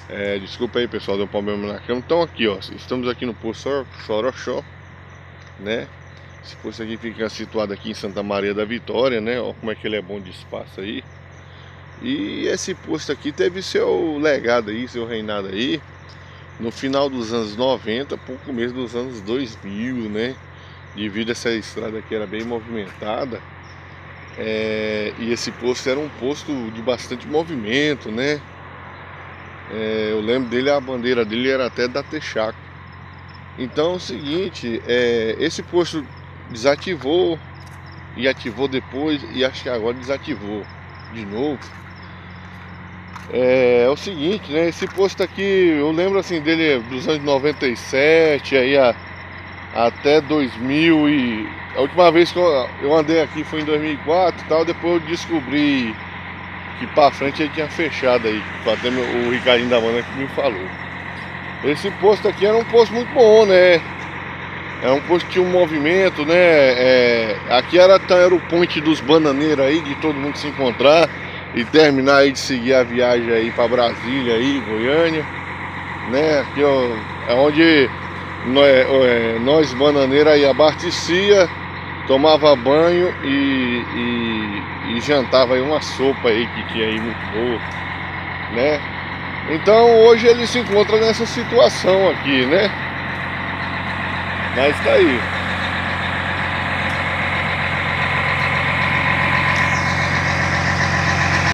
Desculpa aí, pessoal, deu um problema na câmera. Então aqui, ó, estamos aqui no posto Soroxó, né? Esse posto aqui fica situado aqui em Santa Maria da Vitória, né? Ó como é que ele é bom de espaço aí. E esse posto aqui teve seu legado aí, seu reinado aí, no final dos anos 90, pro começo dos anos 2000, né? Devido a essa estrada aqui era bem movimentada. E esse posto era um posto de bastante movimento, né? Eu lembro dele, a bandeira dele era até da Texaco. Então é o seguinte, esse posto desativou e ativou depois, e acho que agora desativou de novo. É o seguinte, né? Esse posto aqui, eu lembro assim dele dos anos 97 aí até 2000 e a última vez que eu andei aqui foi em 2004 e tal. Depois eu descobri que pra frente ele tinha fechado aí, até o Ricardinho da Banda que me falou. Esse posto aqui era um posto muito bom, né? Era um posto que tinha um movimento, né? Aqui era o ponte dos bananeiros aí, de todo mundo se encontrar e terminar aí de seguir a viagem aí para Brasília aí, Goiânia, né? Aqui ó, é onde nós bananeiros aí abastecia, tomava banho e jantava aí uma sopa aí que tinha aí muito boa, né? Então hoje ele se encontra nessa situação aqui, né? Mas tá aí.